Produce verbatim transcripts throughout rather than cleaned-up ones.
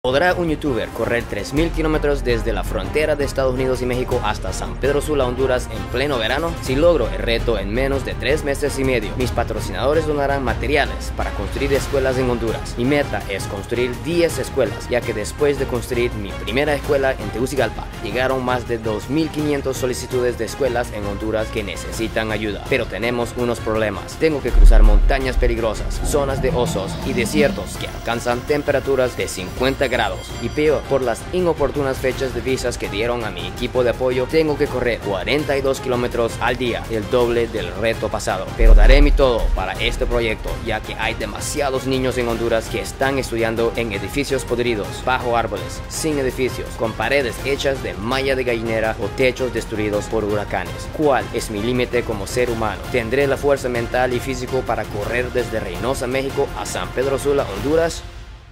¿Podrá un youtuber correr tres mil kilómetros desde la frontera de Estados Unidos y México hasta San Pedro Sula, Honduras en pleno verano? Si logro el reto en menos de tres meses y medio, mis patrocinadores donarán materiales para construir escuelas en Honduras. Mi meta es construir diez escuelas, ya que después de construir mi primera escuela en Tegucigalpa, llegaron más de dos mil quinientas solicitudes de escuelas en Honduras que necesitan ayuda. Pero tenemos unos problemas. Tengo que cruzar montañas peligrosas, zonas de osos y desiertos que alcanzan temperaturas de cincuenta grados, y peor, por las inoportunas fechas de visas que dieron a mi equipo de apoyo, tengo que correr cuarenta y dos kilómetros al día, el doble del reto pasado. Pero daré mi todo para este proyecto, ya que hay demasiados niños en Honduras que están estudiando en edificios podridos, bajo árboles, sin edificios, con paredes hechas de malla de gallinera o techos destruidos por huracanes. ¿Cuál es mi límite como ser humano? ¿Tendré la fuerza mental y físico para correr desde Reynosa, México a San Pedro Sula, Honduras?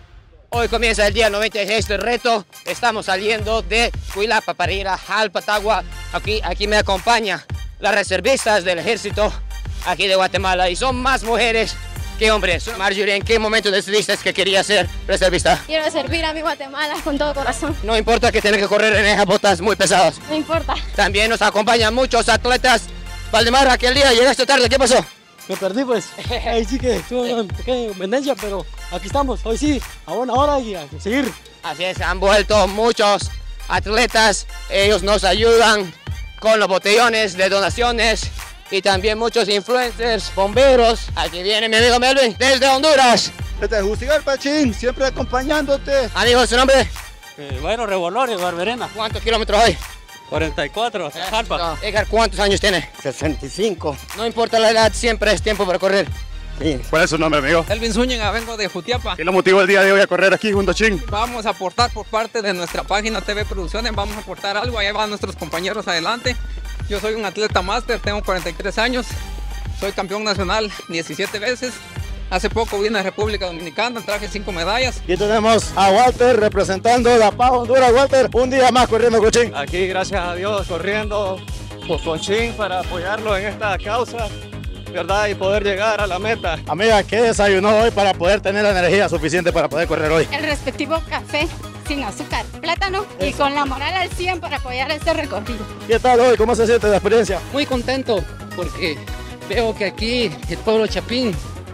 Hoy comienza el día noventa y seis del reto. Estamos saliendo de Cuilapa para ir a Jalpatagua. Aquí, aquí me acompaña las reservistas del ejército aquí de Guatemala, y son más mujeres que hombres. Marjorie, ¿en qué momento decidiste que querías ser reservista? Quiero servir a mi Guatemala con todo corazón. No importa que tengas que correr en esas botas muy pesadas. No importa. También nos acompañan muchos atletas. Valdemar, aquel día llegaste tarde, ¿qué pasó? Me perdí, pues. Ahí sí que tuve una pequeña inconveniencia, pero aquí estamos. Hoy sí, a buena hora y a seguir. Así es, han vuelto muchos atletas. Ellos nos ayudan con los botellones de donaciones, y también muchos influencers, bomberos. Aquí viene mi amigo Melvin desde Honduras. Desde Tegucigalpa, Chin, siempre acompañándote. Amigo, ¿su nombre? Eh, bueno, Revolores, Barberena. ¿Cuántos kilómetros hoy? cuarenta y cuatro, hasta Jalpa. No. Edgar, ¿cuántos años tiene? sesenta y cinco. No importa la edad, siempre es tiempo para correr. Sí. ¿Cuál es su nombre, amigo? Elvin Zúñiga, vengo de Jutiapa. ¿Qué lo motivó el día de hoy a correr aquí junto a Chin? Vamos a aportar por parte de nuestra página T V Producciones, vamos a aportar algo, allá van nuestros compañeros adelante. Yo soy un atleta máster, tengo cuarenta y tres años, soy campeón nacional diecisiete veces. Hace poco vine a República Dominicana, traje cinco medallas. Aquí tenemos a Walter representando La Paz, Honduras. Walter, un día más corriendo con Chin. Aquí, gracias a Dios, corriendo pues, con Chin para apoyarlo en esta causa, ¿verdad? Y poder llegar a la meta. Amiga, ¿qué desayunó hoy para poder tener la energía suficiente para poder correr hoy? El respectivo café sin azúcar, plátano y con la moral al cien para apoyar este recorrido. ¿Qué tal hoy? ¿Cómo se siente la experiencia? Muy contento porque veo que aquí el pueblo Chapín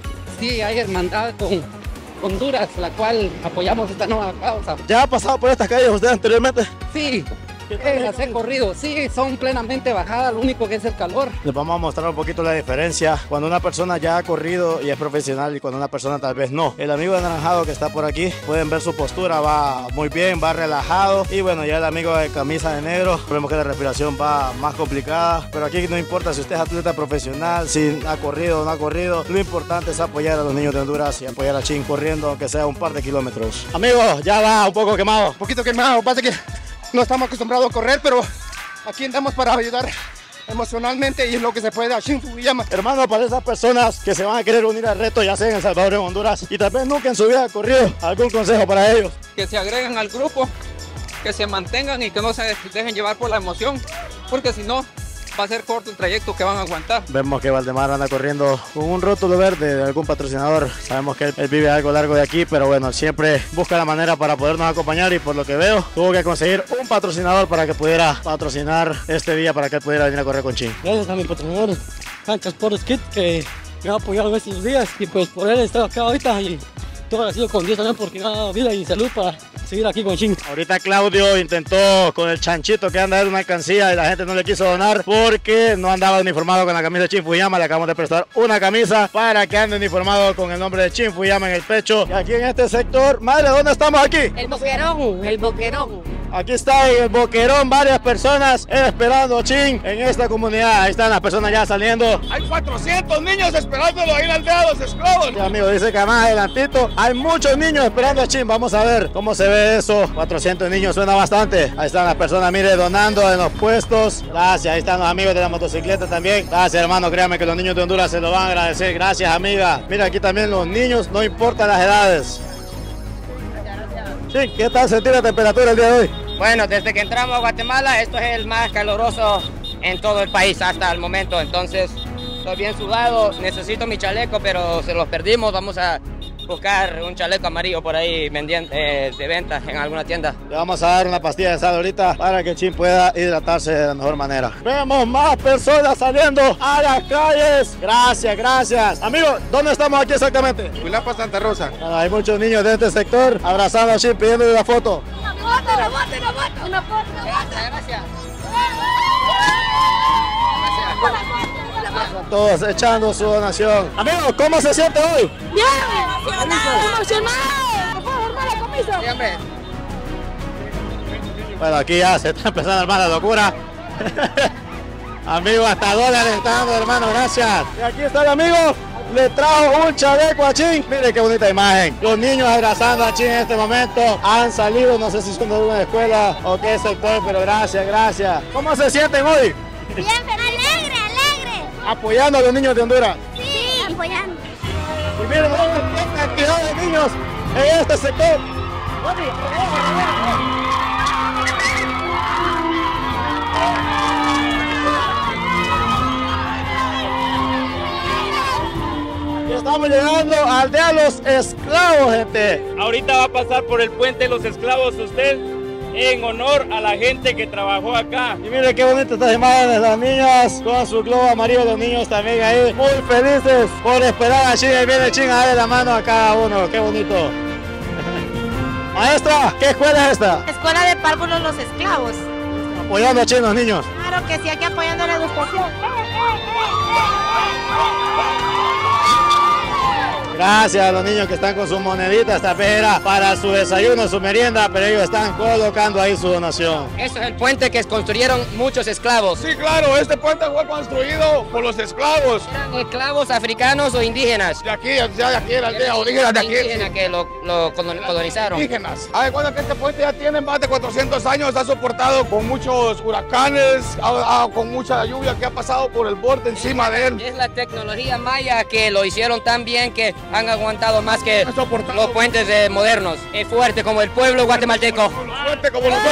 sí hay hermandad con Honduras, la cual apoyamos esta nueva causa. ¿Ya ha pasado por estas calles usted anteriormente? Sí, eh, las he corrido, sí, son plenamente bajadas, lo único que es el calor. Les vamos a mostrar un poquito la diferencia cuando una persona ya ha corrido y es profesional y cuando una persona tal vez no. El amigo anaranjado que está por aquí, pueden ver su postura, va muy bien, va relajado, y bueno, ya el amigo de camisa de negro, vemos que la respiración va más complicada, pero aquí no importa si usted es atleta profesional, si ha corrido o no ha corrido, lo importante es apoyar a los niños de Honduras y apoyar a Chin corriendo, aunque sea un par de kilómetros. Amigo, ya va un poco quemado. Un poquito quemado, pasa que no estamos acostumbrados a correr, pero aquí andamos para ayudar emocionalmente y es lo que se puede a Chin Fukuyama. Hermano, para esas personas que se van a querer unir al reto, ya sea en El Salvador o en Honduras, y tal vez nunca en su vida han corrido, ¿algún consejo para ellos? Que se agreguen al grupo, que se mantengan y que no se dejen llevar por la emoción, porque si no, va a ser corto el trayecto que van a aguantar. Vemos que Valdemar anda corriendo con un rótulo verde de algún patrocinador. Sabemos que él, él vive algo largo de aquí, pero bueno, siempre busca la manera para podernos acompañar, y por lo que veo, tuvo que conseguir un patrocinador para que pudiera patrocinar este día, para que él pudiera venir a correr con Chin. Gracias a mi patrocinador, Cancha Sports Kit, que me ha apoyado en estos días, y pues por él estoy acá ahorita, y todo agradecido con Dios también porque me ha dado vida y salud para seguir aquí con Chin. Ahorita Claudio intentó con el chanchito que anda de una alcancía y la gente no le quiso donar porque no andaba uniformado con la camisa de Chin Fukuyama. Le acabamos de prestar una camisa para que ande uniformado con el nombre de Chin Fukuyama en el pecho. Y aquí en este sector, madre, ¿dónde estamos aquí? El boquerón, el boquerón. Aquí está en el boquerón varias personas esperando Chin en esta comunidad. Ahí están las personas ya saliendo. Hay cuatrocientos niños esperándolo ahí en la aldea de los esclavos. Sí, amigo, dice que más adelantito hay muchos niños esperando a Chin. Vamos a ver cómo se ve eso. cuatrocientos niños, suena bastante. Ahí están las personas, mire, donando en los puestos. Gracias, ahí están los amigos de la motocicleta también. Gracias, hermano, créame que los niños de Honduras se lo van a agradecer. Gracias, amiga. Mira, aquí también los niños, no importa las edades. Sí, ¿qué tal sentir la temperatura el día de hoy? Bueno, desde que entramos a Guatemala, esto es el más caluroso en todo el país hasta el momento. Entonces, estoy bien sudado, necesito mi chaleco, pero se los perdimos. Vamos a buscar un chaleco amarillo por ahí vendiendo, eh, de venta en alguna tienda. Le vamos a dar una pastilla de sal ahorita para que Chin pueda hidratarse de la mejor manera. Vemos más personas saliendo a las calles. Gracias, gracias. Amigos, ¿dónde estamos aquí exactamente? Huilapa, Santa Rosa. Bueno, hay muchos niños de este sector abrazando a Chin, pidiéndole una foto. Una foto, una foto, una foto. Una foto, Gracias, gracias. Todos echando su donación. Amigos, ¿cómo se siente hoy? Bien, emocionado. Por favor, mala camisa. Siempre. Bueno, aquí ya se está empezando a armar la locura. Amigos, hasta dólares están dando, hermano, gracias. Y aquí está el amigo, le trajo un chaleco a Chin. Mire qué bonita imagen. Los niños abrazando a Chin en este momento. Han salido, no sé si son de alguna escuela o qué sector, pero gracias, gracias. ¿Cómo se sienten hoy? Bien, alegre, alegre. Apoyando a los niños de Honduras. Sí, apoyando. Y miren, una cantidad de niños en este sector. Y estamos llegando al Día de los Esclavos, gente. Ahorita va a pasar por el puente de los esclavos usted en honor a la gente que trabajó acá. Y mire qué bonitas estas imágenes, las niñas con su globo amarillo, los niños también ahí, muy felices por esperar a Chin. Y viene Chin a darle la mano a cada uno, qué bonito. Maestra, ¿qué escuela es esta? Escuela de párvulos los esclavos. Apoyando a Chin, los niños. Claro que sí, aquí apoyando la educación. Gracias a los niños que están con sus moneditas, esta vez era para su desayuno, su merienda, pero ellos están colocando ahí su donación. Eso es el puente que construyeron muchos esclavos. Sí, claro, este puente fue construido por los esclavos. ¿Eran esclavos africanos o indígenas? De aquí, ya de aquí, de la aldea, indígenas de aquí. Indígenas que lo, lo colonizaron. Indígenas. Hay cuenta que este puente ya tiene más de cuatrocientos años, está soportado con muchos huracanes, a, a, con mucha lluvia que ha pasado por el borde encima de él. Es la tecnología maya que lo hicieron tan bien que han aguantado más que los puentes eh, modernos. Es fuerte como el pueblo guatemalteco. Fuerte como nosotros.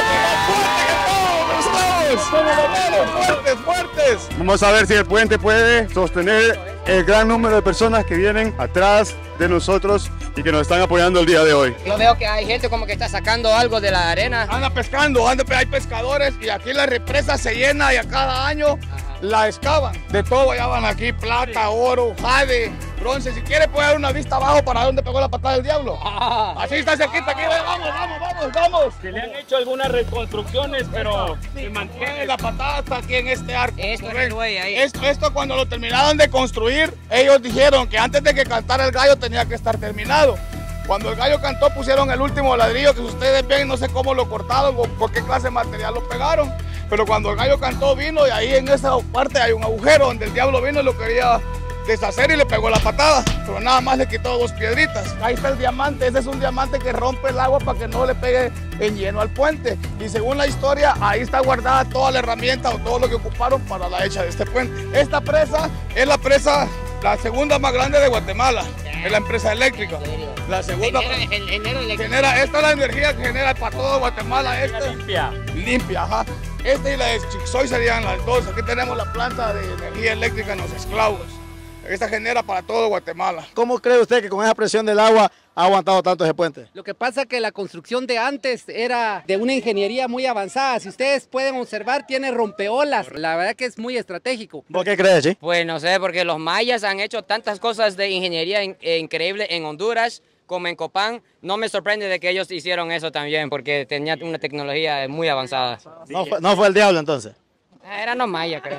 Fuertes, fuertes. Vamos a ver si el puente puede sostener el gran número de personas que vienen atrás de nosotros y que nos están apoyando el día de hoy. Yo veo que hay gente como que está sacando algo de la arena. Anda pescando, anda, hay pescadores y aquí la represa se llena y a cada año la excavan. De todo allá van aquí, plata, oro, jade, bronce. Si quiere puede dar una vista abajo para donde pegó la patada del diablo. Así está cerquita, aquí, vamos, vamos, vamos, vamos. Se le han hecho algunas reconstrucciones, pero se mantiene. La patada está aquí en este arco. Esto es el güey ahí. Esto, esto cuando lo terminaron de construir, ellos dijeron que antes de que cantara el gallo tenía que estar terminado. Cuando el gallo cantó pusieron el último ladrillo que ustedes ven, no sé cómo lo cortaron o por qué clase de material lo pegaron. Pero cuando el gallo cantó vino y ahí en esa parte hay un agujero donde el diablo vino y lo quería deshacer y le pegó la patada. Pero nada más le quitó dos piedritas. Ahí está el diamante, ese es un diamante que rompe el agua para que no le pegue en lleno al puente. Y según la historia, ahí está guardada toda la herramienta o todo lo que ocuparon para la hecha de este puente. Esta presa es la presa, la segunda más grande de Guatemala. Es la empresa eléctrica. La segunda Genera, genera eléctrica. genera, esta es la energía que genera para todo Guatemala. Esta Limpia. limpia, ajá. Esta y la de Chixoy serían las dos. Aquí tenemos la planta de energía eléctrica en los esclavos. Esta genera para todo Guatemala. ¿Cómo cree usted que con esa presión del agua ha aguantado tanto ese puente? Lo que pasa es que la construcción de antes era de una ingeniería muy avanzada. Si ustedes pueden observar, tiene rompeolas. La verdad que es muy estratégico. ¿Por qué crees, Chi? Pues no sé, porque los mayas han hecho tantas cosas de ingeniería in eh, increíble en Honduras como en Copán. No me sorprende de que ellos hicieron eso también, porque tenían una tecnología muy avanzada. No fue, no fue el diablo entonces. Eran los mayas, creo.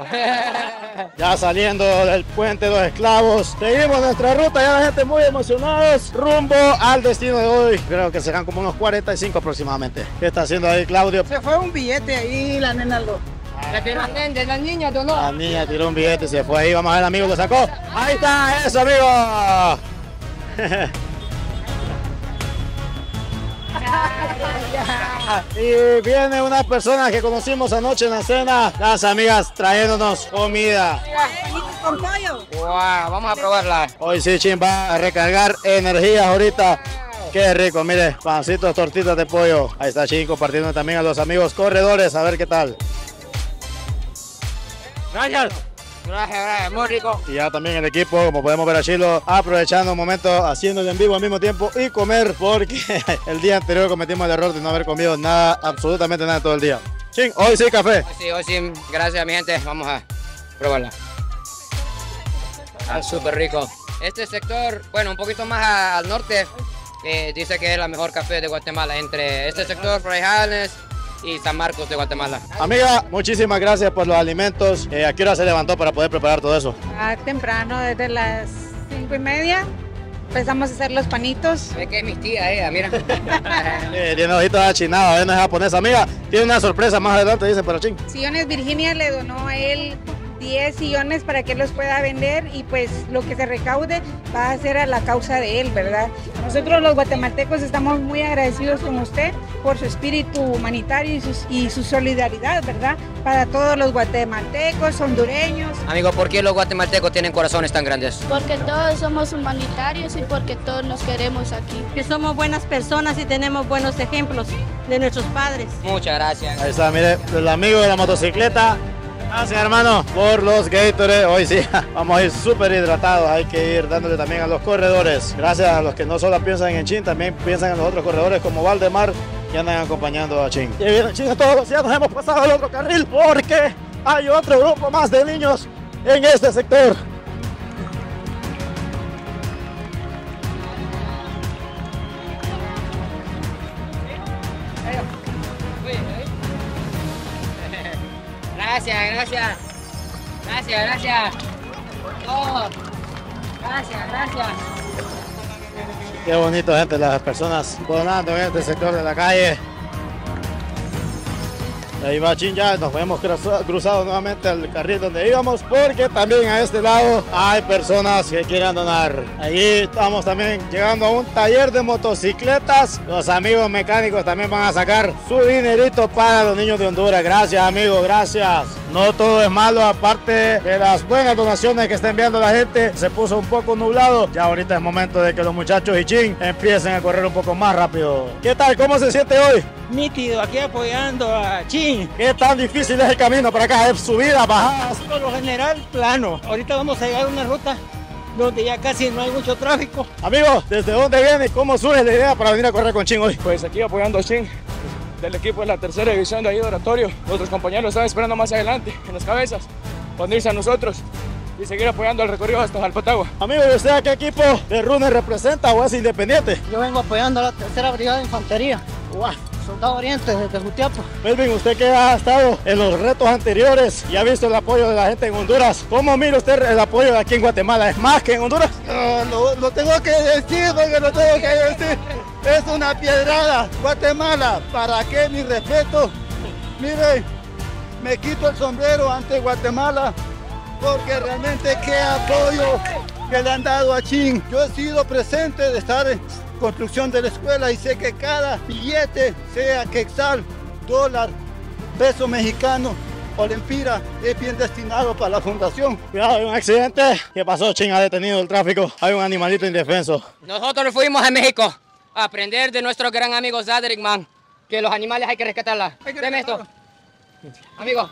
Ya saliendo del puente de los esclavos, seguimos nuestra ruta, ya la gente muy emocionados, rumbo al destino de hoy. Creo que serán como unos cuarenta y cinco aproximadamente. ¿Qué está haciendo ahí, Claudio? Se fue un billete ahí, la nena lo... La de la niña, ¿no? La niña tiró un billete y se fue ahí, vamos a ver, amigo, lo sacó. Ahí está, eso, amigo. Y vienen unas personas que conocimos anoche en la cena, las amigas trayéndonos comida. Con pollo. Wow, vamos a probarla. Hoy sí, Chin va a recargar energías ahorita. Qué rico, mire, pancitos, tortitas de pollo. Ahí está Chin compartiendo también a los amigos corredores, a ver qué tal. Gracias. Gracias, gracias, muy rico. Y ya también el equipo, como podemos ver a Chilo, aprovechando un momento, haciendo en vivo al mismo tiempo y comer, porque el día anterior cometimos el error de no haber comido nada, absolutamente nada todo el día. Chin, hoy sí café. Hoy sí, hoy sí, gracias mi gente, vamos a probarla. Ah, súper rico. Este sector, bueno, un poquito más a, al norte, eh, dice que es la mejor café de Guatemala, entre este sector, Fraijanes y San Marcos de Guatemala. Amiga, muchísimas gracias por los alimentos. Eh, ¿A qué hora se levantó para poder preparar todo eso? Ah, temprano, desde las cinco y media, empezamos a hacer los panitos. Ve que es mi tía ella, mira. eh, tiene ojitos achinados, ella no es japonesa. Amiga, tiene una sorpresa más adelante, dice, pero ching. Sillones Virginia le donó a él diez sillones para que los pueda vender y pues lo que se recaude va a ser a la causa de él, ¿verdad? Nosotros los guatemaltecos estamos muy agradecidos con usted por su espíritu humanitario y su, y su solidaridad, ¿verdad? Para todos los guatemaltecos, hondureños. Amigo, ¿por qué los guatemaltecos tienen corazones tan grandes? Porque todos somos humanitarios y porque todos nos queremos aquí. Que somos buenas personas y tenemos buenos ejemplos de nuestros padres. Muchas gracias. Ahí está, mire, el amigo de la motocicleta. Gracias, hermano, por los Gatorade. Hoy sí, vamos a ir súper hidratados. Hay que ir dándole también a los corredores. Gracias a los que no solo piensan en Chin, también piensan en los otros corredores como Valdemar, que andan acompañando a Chin. Y viene Chin todos los días, nos hemos pasado al otro carril porque hay otro grupo más de niños en este sector. Gracias, gracias. Gracias, gracias. Oh, gracias, gracias. Qué bonito, gente, las personas donando en este sector de la calle. Ahí va Chin, ya nos hemos cruzado nuevamente al carril donde íbamos porque también a este lado hay personas que quieran donar. Allí estamos también llegando a un taller de motocicletas. Los amigos mecánicos también van a sacar su dinerito para los niños de Honduras. Gracias, amigos, gracias. No todo es malo, aparte de las buenas donaciones que está enviando la gente, se puso un poco nublado. Ya ahorita es momento de que los muchachos y Chin empiecen a correr un poco más rápido. ¿Qué tal? ¿Cómo se siente hoy? Nítido, aquí apoyando a Chin. ¿Qué tan difícil es el camino para acá? ¿Es subidas, bajadas? Por lo general, plano. Ahorita vamos a llegar a una ruta donde ya casi no hay mucho tráfico. Amigos, ¿desde dónde viene? ¿Cómo surge la idea para venir a correr con Chin hoy? Pues aquí apoyando a Chin, del equipo de la tercera división de ahí de Oratorio. Nuestros compañeros están esperando más adelante, en las cabezas, para unirse a nosotros y seguir apoyando el recorrido hasta Jalpatagua. Amigo, ¿y usted a qué equipo de Runner representa o es independiente? Yo vengo apoyando a la tercera brigada de infantería. Wow. Soldado Oriente desde Jutiapa. Melvin, usted que ha estado en los retos anteriores y ha visto el apoyo de la gente en Honduras, ¿cómo mira usted el apoyo de aquí en Guatemala? ¿Es más que en Honduras? No, no, lo tengo que decir, porque lo tengo que decir. Es una piedrada. Guatemala, ¿para qué mi respeto? Mire, me quito el sombrero ante Guatemala, porque realmente qué apoyo que le han dado a Chin. Yo he sido presente de estar en construcción de la escuela y sé que cada billete, sea quetzal, dólar, peso mexicano o lempira, es bien destinado para la fundación. Cuidado, hay un accidente. ¿Qué pasó? Chin ha detenido el tráfico. Hay un animalito indefenso. Nosotros fuimos a México a aprender de nuestro gran amigo Zadrik, man, que los animales hay que rescatarlos. Deme esto. Amigo.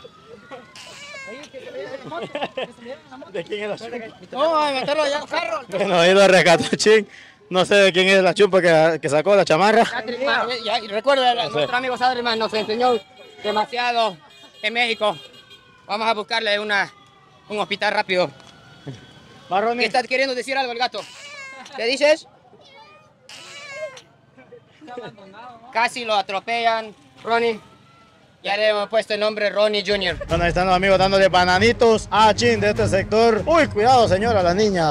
¿De quién es la chumpa? No, a meterlo allá al carro. Bueno, he ido a rescatar Chin. No sé de quién es la chumpa que, que sacó la chamarra. Ya, ya, recuerda, no nuestro amigo Zadrik, man, nos enseñó demasiado en México. Vamos a buscarle una, un hospital rápido. ¿Qué estás queriendo decir algo el gato? ¿Qué dices? Casi lo atropellan, Ronnie. Ya le hemos puesto el nombre Ronnie junior Bueno, ahí están los amigos dándole bananitos a Chin de este sector. Uy, cuidado, señora, la niña.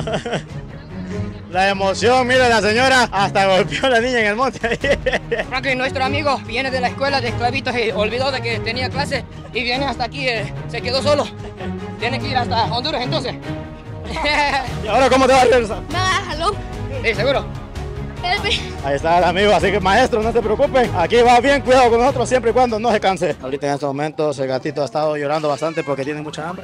La emoción, mira, la señora hasta golpeó a la niña en el monte. Franklin, nuestro amigo, viene de la escuela de esclavitos y olvidó de que tenía clase y viene hasta aquí, eh, se quedó solo. Tiene que ir hasta Honduras entonces. ¿Y ahora cómo te va a regresar? Me jalón. Sí, seguro. Ahí está el amigo, así que maestro, no se preocupen. Aquí va bien, cuidado con nosotros siempre y cuando no se canse. Ahorita en estos momentos el gatito ha estado llorando bastante porque tiene mucha hambre.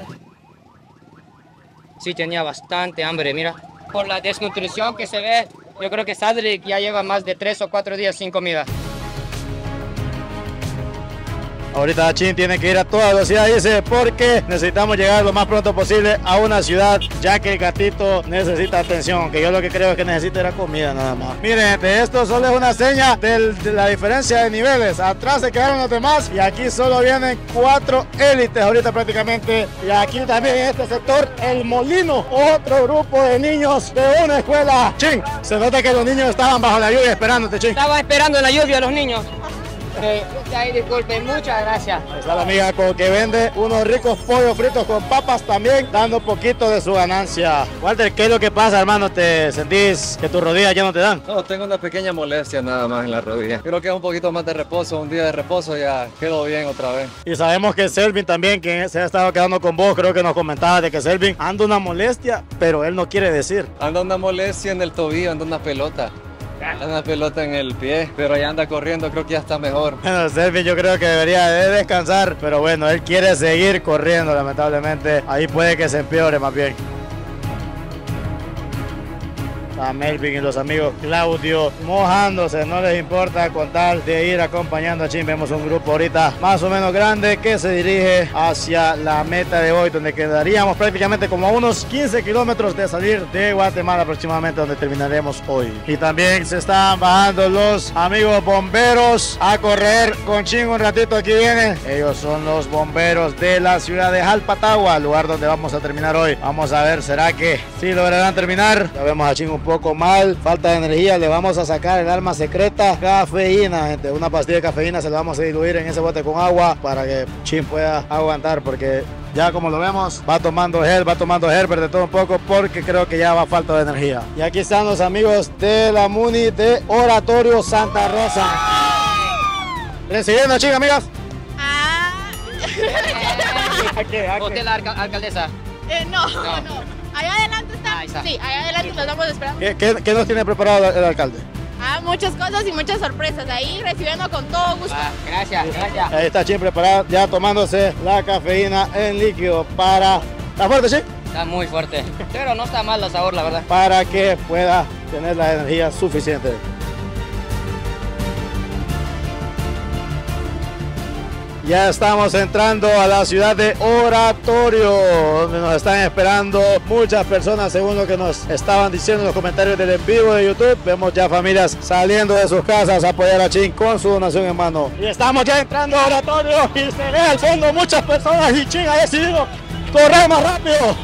Sí, tenía bastante hambre, mira. Por la desnutrición que se ve, yo creo que Zadrik ya lleva más de tres o cuatro días sin comida. Ahorita Chin tiene que ir a toda velocidad, dice, porque necesitamos llegar lo más pronto posible a una ciudad, ya que el gatito necesita atención, que yo lo que creo es que necesita era comida nada más. Miren, gente, esto solo es una seña del, de la diferencia de niveles. Atrás se quedaron los demás y aquí solo vienen cuatro élites ahorita prácticamente. Y aquí también en este sector, el Molino, otro grupo de niños de una escuela. Chin, se nota que los niños estaban bajo la lluvia esperándote, Chin. Estaba esperando en la lluvia los niños. Eh, ahí, disculpen, muchas gracias. Está la amiga con que vende unos ricos pollos fritos con papas también, dando un poquito de su ganancia. Walter, ¿qué es lo que pasa, hermano? ¿Te sentís que tus rodillas ya no te dan? No, tengo una pequeña molestia nada más en la rodilla. Creo que es un poquito más de reposo, un día de reposo ya quedo bien otra vez. Y sabemos que Selvin también, que se ha estado quedando con vos, creo que nos comentaba de que Selvin anda una molestia, pero él no quiere decir. Anda una molestia en el tobillo, anda una pelota. Anda una pelota en el pie, pero ya anda corriendo, creo que ya está mejor. Bueno, Selvin yo creo que debería de descansar, pero bueno, él quiere seguir corriendo, lamentablemente. Ahí puede que se empeore más bien. A Melvin y los amigos Claudio mojándose, no les importa con tal de ir acompañando a Chin. Vemos un grupo ahorita más o menos grande que se dirige hacia la meta de hoy, donde quedaríamos prácticamente como a unos quince kilómetros de salir de Guatemala aproximadamente, donde terminaremos hoy. Y también se están bajando los amigos bomberos a correr con Chin un ratito. Aquí vienen, ellos son los bomberos de la ciudad de Jalpatagua, lugar donde vamos a terminar hoy. Vamos a ver, ¿será que sí lograrán terminar? Ya vemos a Chin un poco mal, falta de energía. Le vamos a sacar el arma secreta, cafeína, gente. Una pastilla de cafeína se la vamos a diluir en ese bote con agua para que Chin pueda aguantar, porque ya como lo vemos va tomando gel, va tomando Herbert de todo un poco, porque creo que ya va falta de energía. Y aquí están los amigos de la Muni de Oratorio Santa Rosa recibiendo a Chin, amigas. Ah. Aquí, aquí. ¿Usted la alca alcaldesa? Eh, no, no, no. Allá adelante está. Ahí está. Sí, allá adelante lo estamos esperando. ¿Qué, qué, qué nos tiene preparado el, el alcalde? Ah, muchas cosas y muchas sorpresas. Ahí recibiendo con todo gusto. Ah, gracias, gracias. Ahí está Chin preparado, ya tomándose la cafeína en líquido para... ¿Está fuerte, Chin? Está muy fuerte, pero no está mal el sabor, la verdad. Para que pueda tener la energía suficiente. Ya estamos entrando a la ciudad de Oratorio, donde nos están esperando muchas personas, según lo que nos estaban diciendo en los comentarios del en vivo de YouTube. Vemos ya familias saliendo de sus casas a apoyar a Chin con su donación en mano. Y estamos ya entrando a Oratorio y se ve al fondo muchas personas y Chin ha decidido correr más rápido.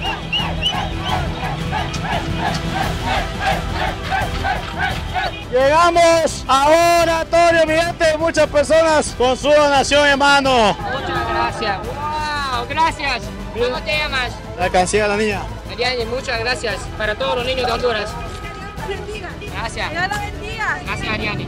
Llegamos a Oratorio, mi gente, muchas personas con su donación en mano. Muchas gracias. Wow, gracias. ¿Cómo te llamas? La alcancía de la niña. Ariane, muchas gracias para todos los niños de Honduras. Gracias. Dios la bendiga. Gracias, Ariane.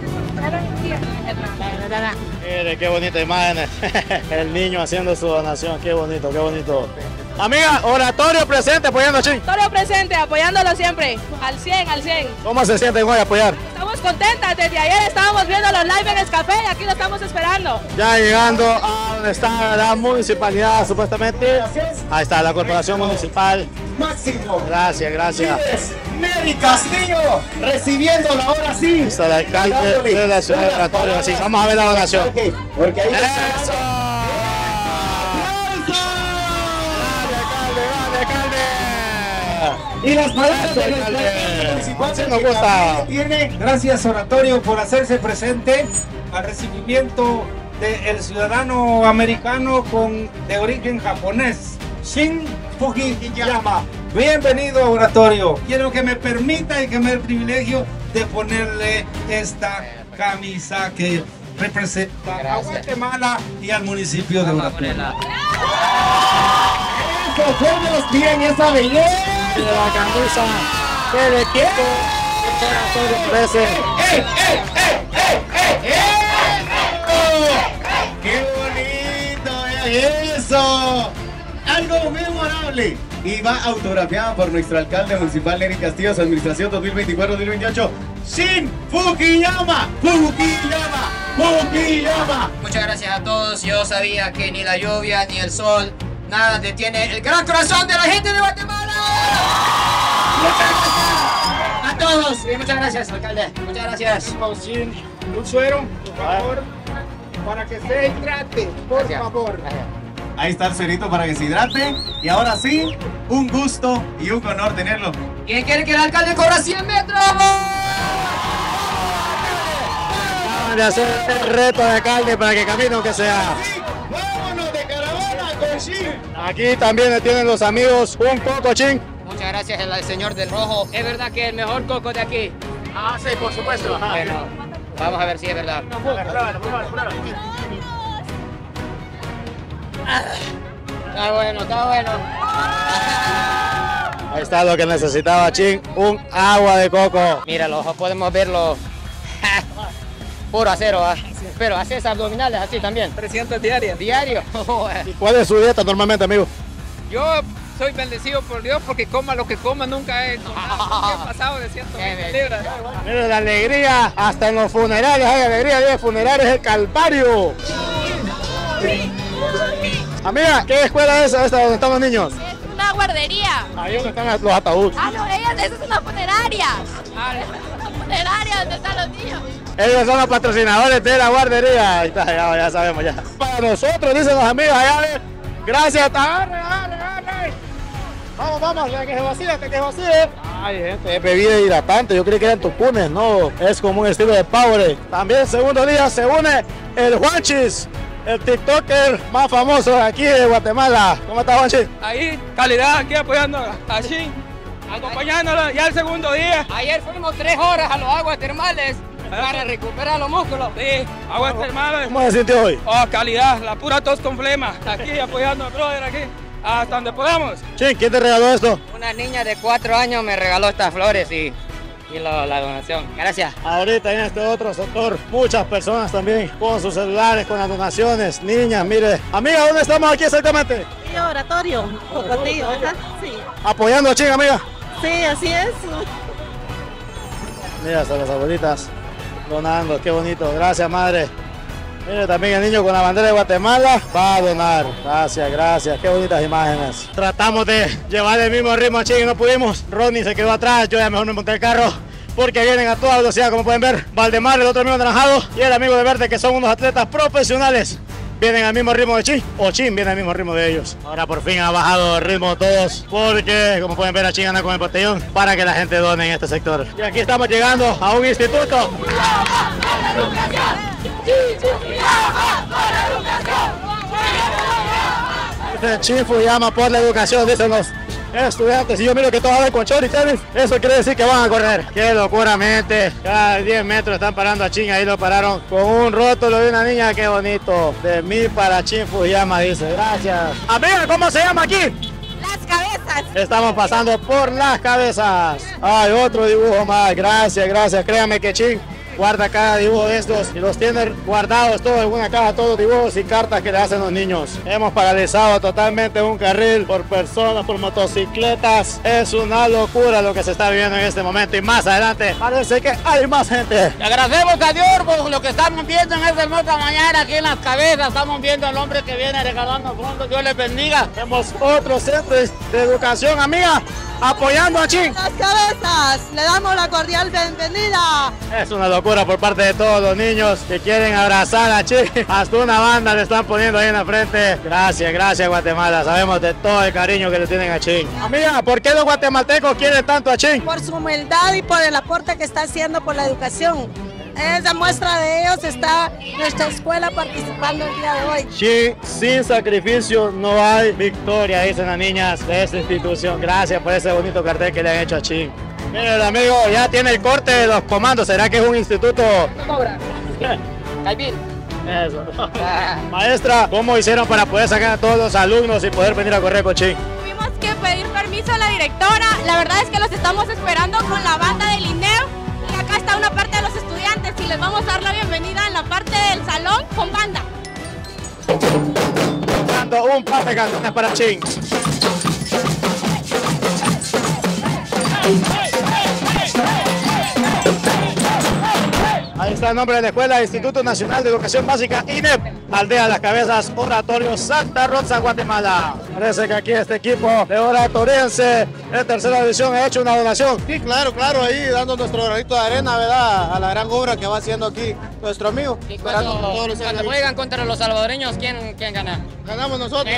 Mire, qué bonita imagen. El niño haciendo su donación. Qué bonito, qué bonito. Amiga, Oratorio presente apoyando a Chin. Oratorio presente, apoyándolo siempre. Al cien, al cien. ¿Cómo se sienten hoy a apoyar? Estamos contentas. Desde ayer estábamos viendo los live en Escafé y aquí lo estamos esperando. Ya llegando a donde está la municipalidad, supuestamente. Ahí está la corporación municipal. Máximo. Gracias, gracias. Neri Castillo recibiéndolo ahora sí. Está el alcalde de la ciudad de Oratorio. Así, vamos a ver la donación. Porque ahí ¡eso! Y las palabras de nuestra municipal nos gusta. Tiene, gracias Oratorio por hacerse presente al recibimiento del ciudadano americano con de origen japonés, Shin Fukuyama. Bienvenido a Oratorio. Quiero que me permita y que me dé el privilegio de ponerle esta camisa que representa a Guatemala y al municipio de Oratorio. Esos jóvenes tienen esa belleza. De la camisa del equipo ofrece. ¡Eh, eh, eh, eh, eh, eh! ¡Qué bonito es eso! Algo memorable. Y va autografiada por nuestro alcalde municipal Neri Castillo, su administración dos mil veinticuatro dos mil veintiocho. Shin Fukuyama, Fukuyama, Fukuyama. Muchas gracias a todos. Yo sabía que ni la lluvia ni el sol nada detiene el gran corazón de la gente de Guatemala. Muchas gracias a todos y muchas gracias, alcalde. Muchas gracias. Un suero, por favor. para que se hidrate, por Gracias. favor. Gracias. Ahí está el suerito para que se hidrate. Y ahora sí, un gusto y un honor tenerlo. ¿Quién quiere que el alcalde corra cien metros? De hacer el reto de alcalde para que camine aunque sea. Vámonos de caravana con Shin. Aquí también tienen los amigos un coco, Chin. Muchas gracias al señor del rojo. ¿Es verdad que es el mejor coco de aquí? Ah, sí, por supuesto. Bueno, vamos a ver si es verdad. Está bueno, está bueno. Ahí está lo que necesitaba Chin, un agua de coco. Mira, los ojos podemos verlo. Puro acero, ¿ah? Pero haces abdominales así también. trescientos diarias. Diario. ¿Y cuál es su dieta normalmente, amigo? Yo soy bendecido por Dios porque coma lo que coma, nunca he, nunca he pasado de ciento veinte libras. Mire la alegría, hasta en los funerarios hay alegría, de funerarios es el Calvario. Amiga, ¿qué escuela es esta donde están los niños? Es una guardería. Ahí donde están los ataúdes. Ah, no, ella, esa es una funeraria. Ah, es una funeraria donde están los niños. Ellos son los patrocinadores de la guardería. Ahí está, ya, ya sabemos ya. Para nosotros, dicen los amigos allá, ¿ves? Gracias, agarre, agarre, agarre. Vamos, vamos, que se vacíe, que se vacíe. Ay, gente, es bebida hidratante. Yo creí que eran tucunes, no. Es como un estilo de Powerade. También, segundo día, se une el Juanchis, el TikToker más famoso de aquí de Guatemala. ¿Cómo está, Juanchis? Ahí, calidad, aquí apoyando a Shin, acompañándolo ya el segundo día. Ayer fuimos tres horas a los aguas termales para recuperar los músculos. Sí, aguas termales. ¿Cómo se sintió hoy? Oh, calidad, la pura tos con flema. Aquí apoyando al brother aquí, hasta donde podamos. Chin, ¿quién te regaló esto? Una niña de cuatro años me regaló estas flores y, y lo- la donación. Gracias. Ahorita en este otro sector, muchas personas también con sus celulares, con las donaciones, niñas, mire. Amiga, ¿dónde estamos aquí exactamente? Sí, oratorio, Cocotillo, ajá, sí. Apoyando a Chin, amiga. Sí, así es. Mira, hasta las abuelitas donando, qué bonito, gracias madre. Mire, también el niño con la bandera de Guatemala va a donar. Gracias, gracias, qué bonitas imágenes. Tratamos de llevar el mismo ritmo a Chin y no pudimos. Ronnie se quedó atrás, yo ya mejor me monté el carro porque vienen a toda velocidad, como pueden ver. Valdemar, el otro amigo anaranjado, y el amigo de verde, que son unos atletas profesionales. Vienen al mismo ritmo de Chin, o Chin viene al mismo ritmo de ellos. Ahora por fin ha bajado el ritmo todos, porque como pueden ver a Chin anda con el botellón para que la gente done en este sector. Y aquí estamos llegando a un instituto. Dice Chin Fuyama por la educación, dicen los estudiantes. Y yo miro que todos hablan con short y tenis, eso quiere decir que van a correr. Qué locura, mente. Cada diez metros están parando a Chin, ahí lo pararon con un rótulo de una niña, qué bonito. De mí para Chin Fuyama, dice. Gracias. Amiga, ¿cómo se llama aquí? Las cabezas. Estamos pasando por las cabezas. Hay otro dibujo más. Gracias, gracias. Créame que Chin guarda cada dibujo de estos y los tiene guardados todos en una caja, todos dibujos y cartas que le hacen los niños. Hemos paralizado totalmente un carril por personas, por motocicletas. Es una locura lo que se está viviendo en este momento y más adelante parece que hay más gente. Le agradecemos a Dios por lo que estamos viendo en esta hermosa mañana aquí en las cabezas. Estamos viendo al hombre que viene regalando fondos. Dios les bendiga. Tenemos otros centros de educación, amiga, apoyando a Chin. Las cabezas, le damos la cordial bienvenida. Es una locura por parte de todos los niños que quieren abrazar a Chin. Hasta una banda le están poniendo ahí en la frente. Gracias, gracias Guatemala. Sabemos de todo el cariño que le tienen a Chin. Amiga, ¿por qué los guatemaltecos quieren tanto a Chin? Por su humildad y por el aporte que está haciendo por la educación. Esa muestra de ellos está nuestra escuela participando el día de hoy. Chin, sin sacrificio no hay victoria, dicen las niñas de esta institución. Gracias por ese bonito cartel que le han hecho a Chin. Mire, el amigo ya tiene el corte de los comandos. ¿Será que es un instituto? Cobra. Calvin. Eso. Maestra, ¿cómo hicieron para poder sacar a todos los alumnos y poder venir a correr con Chin? Tuvimos que pedir permiso a la directora. La verdad es que los estamos esperando con la banda del I N E U. Y acá está una parte de los estudiantes y les vamos a dar la bienvenida en la parte del salón con banda. Dando un par de canciones para Chin. Ahí está el nombre de la escuela, Instituto Nacional de Educación Básica, I N E P, Aldea Las Cabezas, Oratorio Santa Rosa, Guatemala. Parece que aquí este equipo de oratoriense de tercera división ha hecho una donación. Sí, claro, claro, ahí dando nuestro granito de arena, ¿verdad? A la gran obra que va haciendo aquí nuestro amigo. Y cuando, cuando juegan contra los salvadoreños, ¿quién, quién gana? Ganamos nosotros.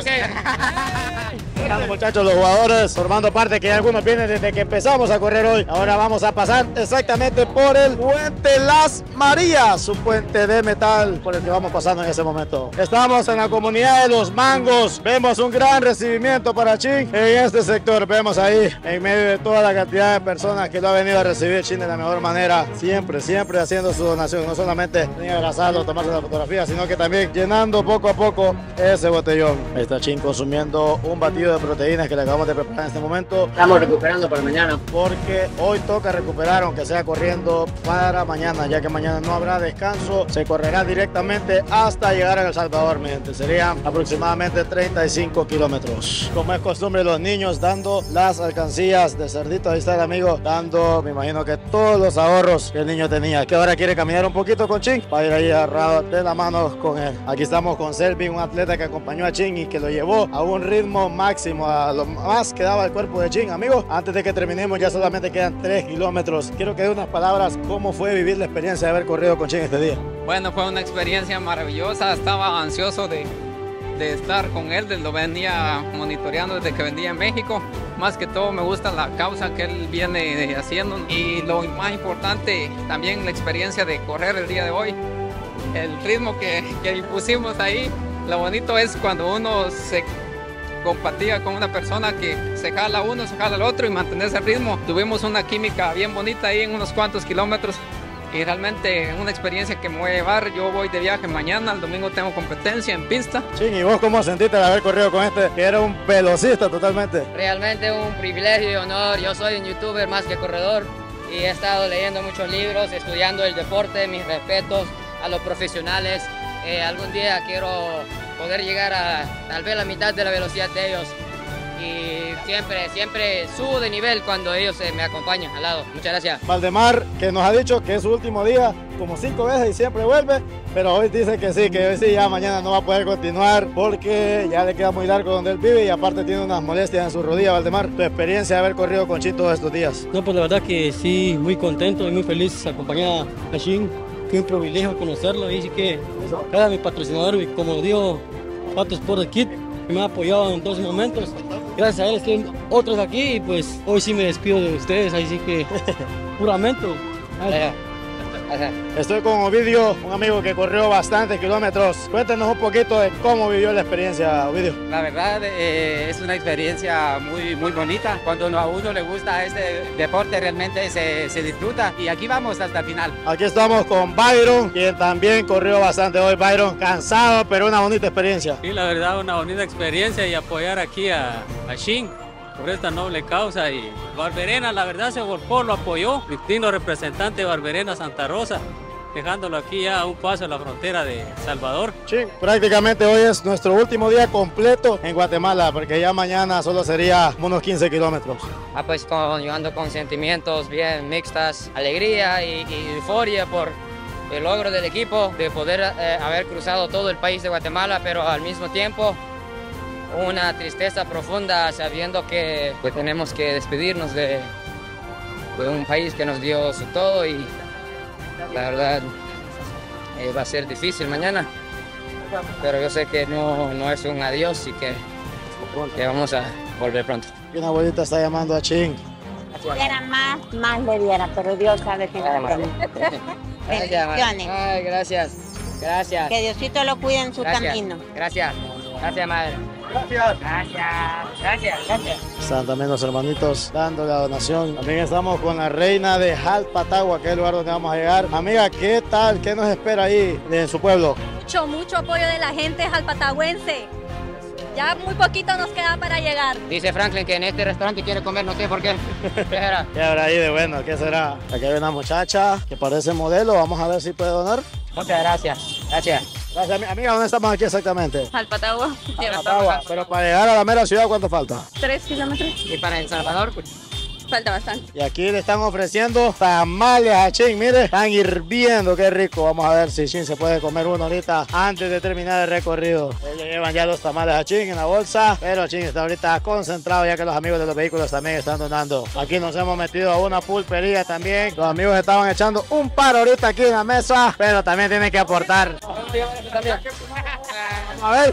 Bueno, muchachos, los jugadores formando parte, que algunos vienen desde que empezamos a correr hoy. Ahora vamos a pasar exactamente por el puente Las Marías, un puente de metal por el que vamos pasando en ese momento. Estamos en la comunidad de Los Mangos. Vemos un gran recibimiento para Chin en este sector. Vemos ahí en medio de toda la cantidad de personas que lo ha venido a recibir Chin de la mejor manera. Siempre, siempre haciendo su donación. No solamente venir a abrazarlo, tomarse la fotografía, sino que también llenando poco a poco ese botellón. Ahí está Chin consumiendo un batido de proteínas que le acabamos de preparar en este momento. Estamos recuperando para mañana. Porque hoy toca recuperar, aunque sea corriendo para mañana, ya que mañana no habrá descanso. Se correrá directamente hasta llegar a El Salvador, mi gente. Serían aproximadamente treinta y cinco kilómetros. Como es costumbre, los niños dando las alcancías de cerdito. Ahí está el amigo dando, me imagino que todos los ahorros que el niño tenía. Que ahora quiere caminar un poquito con Chin para ir ahí agarrado de la mano con él. Aquí estamos con Selvin, un atleta que acompañó a Chin y que lo llevó a un ritmo máximo, a lo más que daba el cuerpo de Chin. Amigos, antes de que terminemos ya solamente quedan tres kilómetros. Quiero que dé unas palabras, ¿cómo fue vivir la experiencia de haber corrido con Chin este día? Bueno, fue una experiencia maravillosa, estaba ansioso de, de estar con él, lo venía monitoreando desde que venía en México. Más que todo me gusta la causa que él viene haciendo y lo más importante también la experiencia de correr el día de hoy. El ritmo que, que impusimos ahí, lo bonito es cuando uno se compartía con una persona que se jala uno, se jala el otro y mantener ese ritmo. Tuvimos una química bien bonita ahí en unos cuantos kilómetros y realmente una experiencia que me voy a llevar. Yo voy de viaje mañana, el domingo tengo competencia en pista. Chin, ¿y vos cómo sentiste de haber corrido con este que era un velocista totalmente? Realmente un privilegio y honor. Yo soy un youtuber más que corredor y he estado leyendo muchos libros, estudiando el deporte, mis respetos a los profesionales. Eh, algún día quiero poder llegar a tal vez la mitad de la velocidad de ellos y siempre, siempre subo de nivel cuando ellos eh, me acompañan al lado. Muchas gracias. Valdemar, que nos ha dicho que es su último día como cinco veces y siempre vuelve, pero hoy dice que sí, que hoy sí, ya mañana no va a poder continuar porque ya le queda muy largo donde él vive y aparte tiene unas molestias en su rodilla. Valdemar, tu experiencia de haber corrido con Chin todos estos días. No, pues la verdad que sí, muy contento y muy feliz acompañar a Chin. Qué un privilegio conocerlo y sí que cada mi patrocinador, como digo, Pato Sport Kit, que me ha apoyado en todos momentos. Gracias a él estoy otros aquí y pues hoy sí me despido de ustedes, ahí sí que juramento. Estoy con Ovidio, un amigo que corrió bastantes kilómetros. Cuéntenos un poquito de cómo vivió la experiencia, Ovidio. La verdad eh, es una experiencia muy, muy bonita. Cuando a uno le gusta este deporte realmente se, se disfruta y aquí vamos hasta el final. Aquí estamos con Byron, quien también corrió bastante hoy. Byron, cansado, pero una bonita experiencia. Sí, la verdad, una bonita experiencia y apoyar aquí a, a Chin por esta noble causa. Y Barberena, la verdad, se volcó, lo apoyó, digno representante de Barberena Santa Rosa, dejándolo aquí ya a un paso de la frontera de Salvador. Sí, prácticamente hoy es nuestro último día completo en Guatemala, porque ya mañana solo sería unos quince kilómetros. Ah, pues con, yo ando con sentimientos bien mixtas, alegría y, y euforia por el logro del equipo, de poder eh, haber cruzado todo el país de Guatemala, pero al mismo tiempo una tristeza profunda sabiendo que pues, tenemos que despedirnos de, de un país que nos dio su todo y la verdad eh, va a ser difícil mañana, pero yo sé que no, no es un adiós y que, que vamos a volver pronto. Y una abuelita está llamando a Chin. Si diera más, más le diera, pero Dios sabe que no tiene. Bendiciones. Ay, gracias, gracias. Que Diosito lo cuide en su gracias. camino. Gracias, gracias madre. Gracias. Gracias, gracias, gracias. Están también los hermanitos dando la donación. También estamos con la reina de Jalpatagua, que es el lugar donde vamos a llegar. Amiga, ¿qué tal? ¿Qué nos espera ahí en su pueblo? Mucho, mucho apoyo de la gente jalpatagüense. Ya muy poquito nos queda para llegar. Dice Franklin que en este restaurante quiere comer, no sé por qué. ¿Qué será? ¿Qué habrá ahí de bueno? ¿Qué será? Aquí hay una muchacha que parece modelo. Vamos a ver si puede donar. Muchas gracias. Gracias. Gracias, amiga. ¿Dónde estamos aquí exactamente? Jalpatagua. Jalpatagua. Pero para llegar a la mera ciudad, ¿cuánto falta? Tres kilómetros. ¿Y para El Salvador? falta bastante. Y aquí le están ofreciendo tamales a Chin, mire, están hirviendo, qué rico. Vamos a ver si Chin se puede comer uno ahorita antes de terminar el recorrido. Ellos llevan ya los tamales a Chin en la bolsa, pero Chin está ahorita concentrado ya que los amigos de los vehículos también están donando. Aquí nos hemos metido a una pulpería también. Los amigos estaban echando un paro ahorita aquí en la mesa, pero también tienen que aportar. A ver,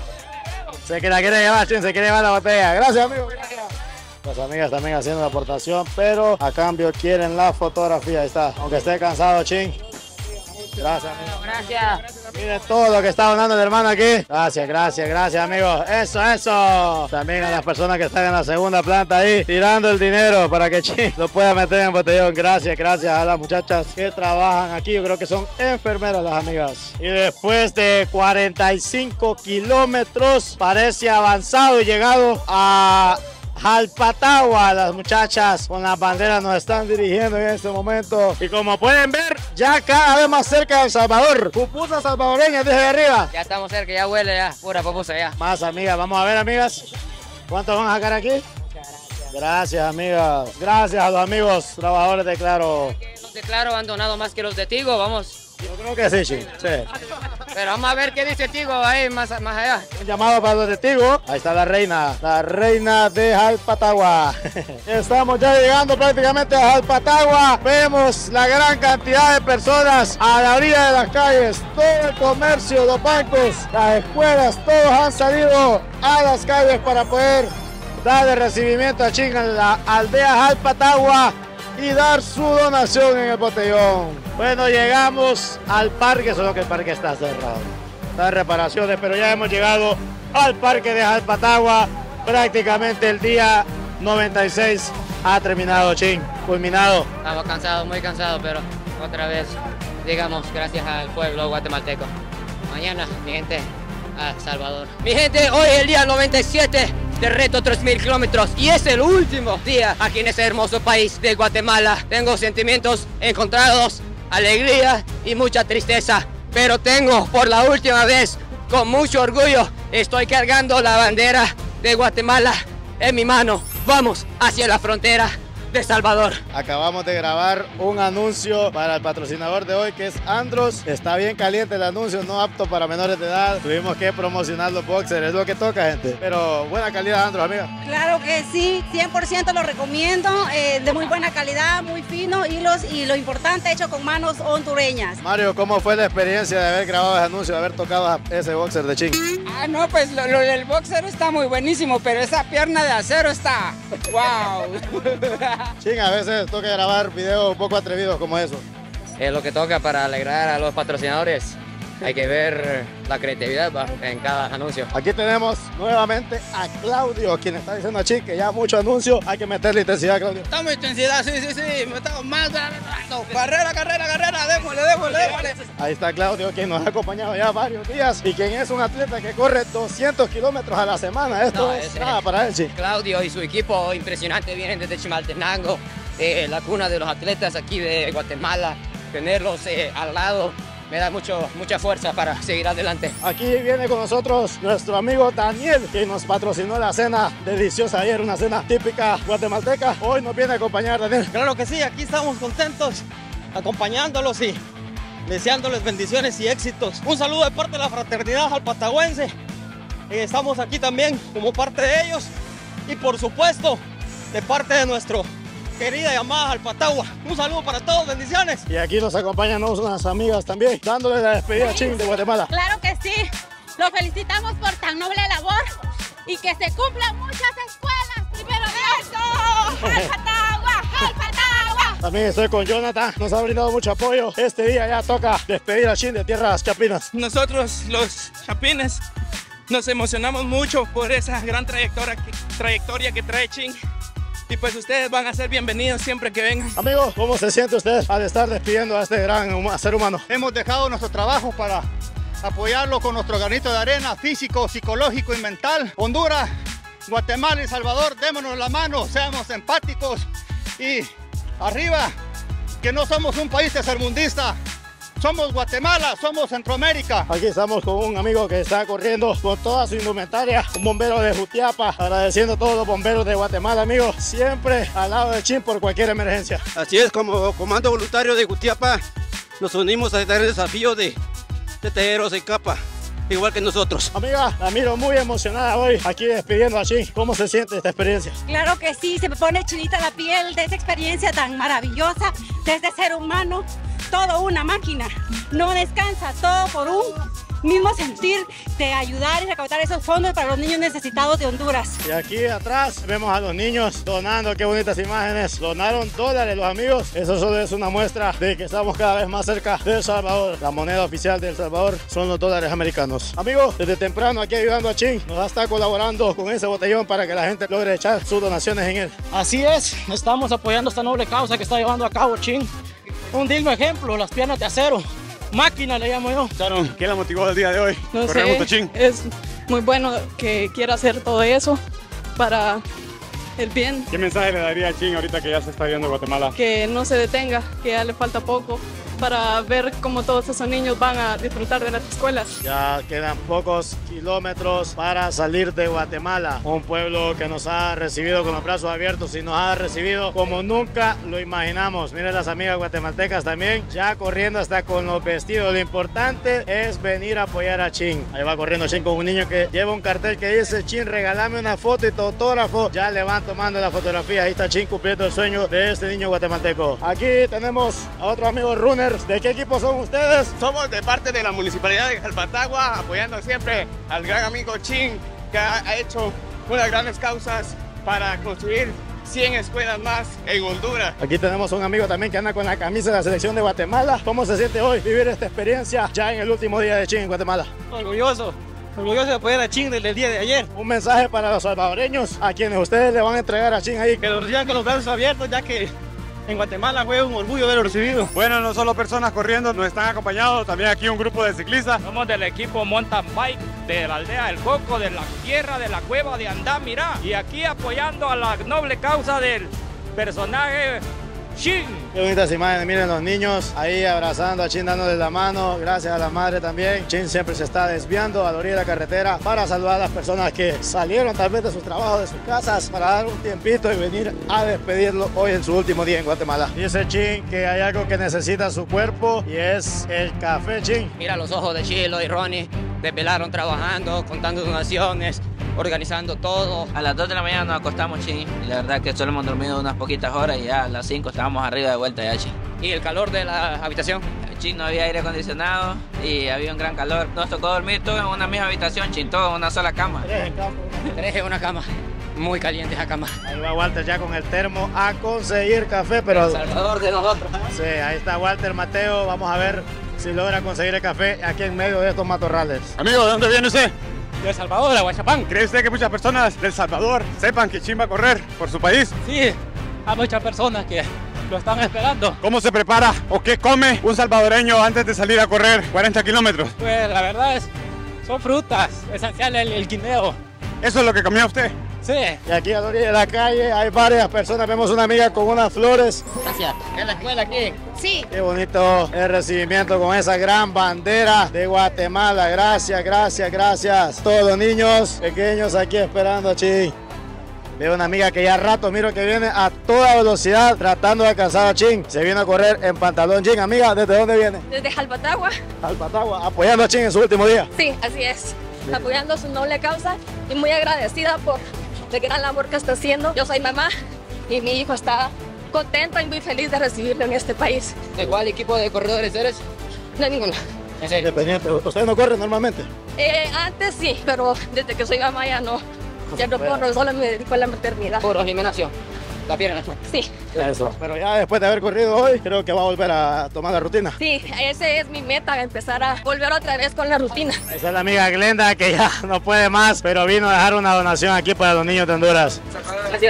se que la quiere llevar, Chin, se quiere llevar la botella. Gracias, amigo. Gracias. Las amigas también haciendo la aportación, pero a cambio quieren la fotografía. Ahí está, aunque esté cansado, Chin. Gracias, amigo. Gracias. Miren todo lo que está donando el hermano aquí. Gracias, gracias, gracias, amigos. Eso, eso. También a las personas que están en la segunda planta ahí, tirando el dinero para que Chin lo pueda meter en botellón. Gracias, gracias a las muchachas que trabajan aquí. Yo creo que son enfermeras las amigas. Y después de cuarenta y cinco kilómetros, parece avanzado y llegado a Jalpatagua. Las muchachas con las banderas nos están dirigiendo en este momento. Y como pueden ver, ya cada vez más cerca de El Salvador. Pupusas salvadoreñas desde arriba. Ya estamos cerca, ya huele ya, pura pupusa ya. Más, amigas, vamos a ver, amigas. ¿Cuántos van a sacar aquí? Gracias, amigas. Gracias a los amigos trabajadores de Claro. Los de Claro han donado más que los de Tigo, vamos. Yo creo que sí, sí. sí. Pero vamos a ver qué dice Tigo ahí más, más allá. Un llamado para los de Tigo. Ahí está la reina, la reina de Jalpatagua. Estamos ya llegando prácticamente a Jalpatagua. Vemos la gran cantidad de personas a la orilla de las calles. Todo el comercio, los bancos, las escuelas, todos han salido a las calles para poder darle recibimiento a Chin en la aldea Jalpatagua y dar su donación en el botellón. Bueno, llegamos al parque, solo que el parque está cerrado. Está en reparaciones, pero ya hemos llegado al parque de Jalpatagua. Prácticamente el día noventa y seis ha terminado, Chin, culminado. Estamos cansados, muy cansados, pero otra vez, digamos, gracias al pueblo guatemalteco. Mañana, mi gente, a Salvador. Mi gente, hoy es el día noventa y siete. De reto tres mil kilómetros y es el último día aquí en ese hermoso país de Guatemala. Tengo sentimientos encontrados, alegría y mucha tristeza, pero tengo por la última vez, con mucho orgullo, estoy cargando la bandera de Guatemala en mi mano. Vamos hacia la frontera de Salvador. Acabamos de grabar un anuncio para el patrocinador de hoy, que es Andros. Está bien caliente el anuncio, no apto para menores de edad. Tuvimos que promocionar los boxers, es lo que toca, gente. Pero buena calidad, Andros, amiga. Claro que sí, cien por ciento lo recomiendo. Eh, de muy buena calidad, muy fino, hilos y lo importante, hecho con manos hondureñas. Mario, ¿cómo fue la experiencia de haber grabado ese anuncio, de haber tocado ese boxer de Chin? Ah, no, pues lo, lo del boxer está muy buenísimo, pero esa pierna de acero está... ¡Wow! Chin, a veces toca grabar videos un poco atrevidos como eso. Es lo que toca para alegrar a los patrocinadores. Hay que ver la creatividad, ¿va?, en cada anuncio. Aquí tenemos nuevamente a Claudio, quien está diciendo a Chin que ya mucho anuncio, hay que meterle intensidad, Claudio. Estamos intensidad, sí, sí, sí, metamos más, no, carrera, carrera, carrera, démosle, démosle, démosle. Ahí está Claudio, quien nos ha acompañado ya varios días y quien es un atleta que corre doscientos kilómetros a la semana. Esto no, es, es nada para él, Chin. Claudio y su equipo impresionante vienen desde Chimaltenango, eh, la cuna de los atletas aquí de Guatemala. Tenerlos eh, al lado me da mucho, mucha fuerza para seguir adelante. Aquí viene con nosotros nuestro amigo Daniel, que nos patrocinó la cena deliciosa ayer, una cena típica guatemalteca. Hoy nos viene a acompañar, Daniel. Claro que sí, aquí estamos contentos, acompañándolos y deseándoles bendiciones y éxitos. Un saludo de parte de la fraternidad jalpatagüense. Estamos aquí también como parte de ellos y por supuesto de parte de nuestro querida y amada Jalpatagua. Un saludo para todos, bendiciones. Y aquí nos acompañan unas amigas también, dándole la despedida a Chin de Guatemala. Claro que sí, lo felicitamos por tan noble labor y que se cumplan muchas escuelas. Primero de eso, Jalpatagua, Jalpatagua. También estoy con Jonathan, nos ha brindado mucho apoyo. Este día ya toca despedir a Chin de Tierras Chapinas. Nosotros, los chapines, nos emocionamos mucho por esa gran trayectoria que, trayectoria que trae Chin. Y pues ustedes van a ser bienvenidos siempre que vengan. Amigos, ¿cómo se siente usted al estar despidiendo a este gran ser humano? Hemos dejado nuestro trabajo para apoyarlo con nuestro granito de arena físico, psicológico y mental. Honduras, Guatemala y Salvador, démonos la mano, seamos empáticos y arriba, que no somos un país tercermundista, somos Guatemala, somos Centroamérica. Aquí estamos con un amigo que está corriendo con toda su indumentaria, un bombero de Jutiapa, agradeciendo a todos los bomberos de Guatemala, amigos, siempre al lado de Chin por cualquier emergencia. Así es, como comando voluntario de Jutiapa, nos unimos a este desafío de, de tejeros en capa, igual que nosotros. Amiga, la miro muy emocionada hoy, aquí despidiendo a Chin. ¿Cómo se siente esta experiencia? Claro que sí, se me pone chinita la piel de esa experiencia tan maravillosa, desde ser humano, todo una máquina, no descansa, todo por un mismo sentir de ayudar y recaudar esos fondos para los niños necesitados de Honduras. Y aquí atrás vemos a los niños donando, qué bonitas imágenes, donaron dólares los amigos, eso solo es una muestra de que estamos cada vez más cerca de El Salvador. La moneda oficial de El Salvador son los dólares americanos. Amigos, desde temprano aquí ayudando a Chin, nos está colaborando con ese botellón para que la gente logre echar sus donaciones en él. Así es, estamos apoyando esta noble causa que está llevando a cabo Chin. Un digno ejemplo, las piernas de acero. Máquina le llamo yo. Sharon, ¿qué la motivó el día de hoy? No sé, es muy bueno que quiera hacer todo eso para el bien. ¿Qué mensaje le daría a Chin ahorita que ya se está viendo Guatemala? Que no se detenga, que ya le falta poco para ver cómo todos esos niños van a disfrutar de las escuelas. Ya quedan pocos kilómetros para salir de Guatemala, un pueblo que nos ha recibido con los brazos abiertos y nos ha recibido como nunca lo imaginamos. Miren las amigas guatemaltecas también, ya corriendo hasta con los vestidos. Lo importante es venir a apoyar a Chin. Ahí va corriendo Chin con un niño que lleva un cartel que dice: Chin, regálame una foto y tu autógrafo. Ya le van tomando la fotografía. Ahí está Chin cumpliendo el sueño de este niño guatemalteco. Aquí tenemos a otro amigo runner. ¿De qué equipo son ustedes? Somos de parte de la Municipalidad de Jalpatagua, apoyando siempre al gran amigo Chin, que ha, ha hecho unas grandes causas para construir cien escuelas más en Honduras. Aquí tenemos un amigo también que anda con la camisa de la selección de Guatemala. ¿Cómo se siente hoy vivir esta experiencia ya en el último día de Chin en Guatemala? Orgulloso. Orgulloso de apoyar a Chin desde el día de ayer. Un mensaje para los salvadoreños a quienes ustedes le van a entregar a Chin ahí. Que lo reciban con los brazos abiertos, ya que en Guatemala fue un orgullo haberlo recibido. Bueno, no solo personas corriendo, nos están acompañando también aquí un grupo de ciclistas. Somos del equipo Mountain Bike de la aldea El Coco, de la tierra de la cueva de Andá, mirá. Y aquí apoyando a la noble causa del personaje Chin. Qué bonitas imágenes, miren los niños ahí abrazando a Chin, dándole la mano, gracias a la madre también. Chin siempre se está desviando a la orilla de la carretera para saludar a las personas que salieron tal vez de sus trabajos, de sus casas, para dar un tiempito y venir a despedirlo hoy en su último día en Guatemala. Dice Chin que hay algo que necesita su cuerpo y es el café, Chin. Mira los ojos de Chilo y Ronnie, desvelaron trabajando, contando donaciones, organizando todo. A las dos de la mañana nos acostamos, Chin, y la verdad que solo hemos dormido unas poquitas horas y ya a las cinco estábamos arriba de vuelta ya, Chin. ¿Y el calor de la habitación? Chin, no había aire acondicionado y había un gran calor. Nos tocó dormir todos en una misma habitación, Chin, todos en una sola cama. Tres en cama. Tres en una cama. Muy caliente esa cama. Ahí va Walter ya con el termo a conseguir café, pero... El Salvador de nosotros. Sí, ahí está Walter Mateo, vamos a ver si logra conseguir el café aquí en medio de estos matorrales. Amigo, ¿de dónde viene usted? De El Salvador, de Aguachapán. ¿Cree usted que muchas personas del Salvador sepan que Chin va a correr por su país? Sí, hay muchas personas que lo están esperando. ¿Cómo se prepara o qué come un salvadoreño antes de salir a correr cuarenta kilómetros? Pues la verdad es, son frutas, esencial el, el guineo. ¿Eso es lo que comió usted? Sí. Y aquí a la orilla de la calle hay varias personas, vemos una amiga con unas flores. Gracias. ¿Es la escuela aquí? Sí. Qué bonito el recibimiento con esa gran bandera de Guatemala. Gracias, gracias, gracias. Todos los niños pequeños aquí esperando a Chin. Veo una amiga que ya rato miro que viene a toda velocidad tratando de alcanzar a Chin. Se viene a correr en pantalón Chin. Amiga, ¿desde dónde viene? Desde Jalpatagua. Jalpatagua, apoyando a Chin en su último día. Sí, así es. Apoyando su noble causa y muy agradecida por el gran labor que está haciendo. Yo soy mamá y mi hijo está contento y muy feliz de recibirlo en este país. ¿De cuál equipo de corredores eres? No, ninguno. ¿En serio? Independiente. ¿Usted no corre normalmente? Eh, antes sí, pero desde que soy mamá ya no. Ya no corro, solo me dedico a la maternidad. Puro gimnasio. La pierna. Sí. Eso. Pero ya después de haber corrido hoy, creo que va a volver a tomar la rutina. Sí, ese es mi meta, empezar a volver otra vez con la rutina. Esa es la amiga Glenda que ya no puede más, pero vino a dejar una donación aquí para los niños de Honduras. Gracias.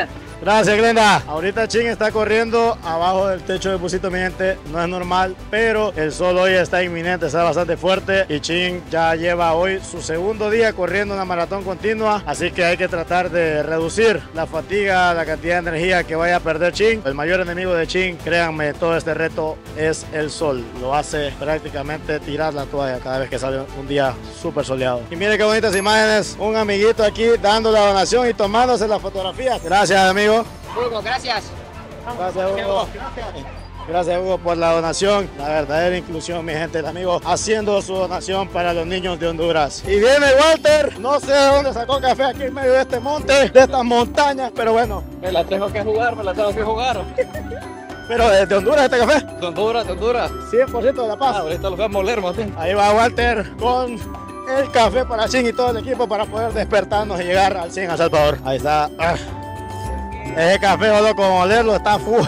Gracias, Glenda. Ahorita Chin está corriendo abajo del techo del busito, mi gente. No es normal, pero el sol hoy está inminente, está bastante fuerte. Y Chin ya lleva hoy su segundo día corriendo una maratón continua. Así que hay que tratar de reducir la fatiga, la cantidad de energía que vaya a perder Chin. El mayor enemigo de Chin, créanme, todo este reto es el sol. Lo hace prácticamente tirar la toalla cada vez que sale un día súper soleado. Y miren qué bonitas imágenes. Un amiguito aquí dando la donación y tomándose las fotografías. Gracias, amigo. Hugo, gracias. Gracias, Hugo. Gracias, Hugo, por la donación. La verdadera inclusión, mi gente. El amigo haciendo su donación para los niños de Honduras. Y viene Walter. No sé de dónde sacó café aquí en medio de este monte, de estas montañas, pero bueno. Me la tengo que jugar, me la tengo que jugar. Pero de, de Honduras este café. De Honduras, de Honduras. cien por ciento de La Paz. Ah, ahorita los voy a moler, Martín. Ahí va Walter con el café para Chin y todo el equipo para poder despertarnos y llegar al cien a Salvador. Ahí está. Ah. Ese café, solo con olerlo está fuerte.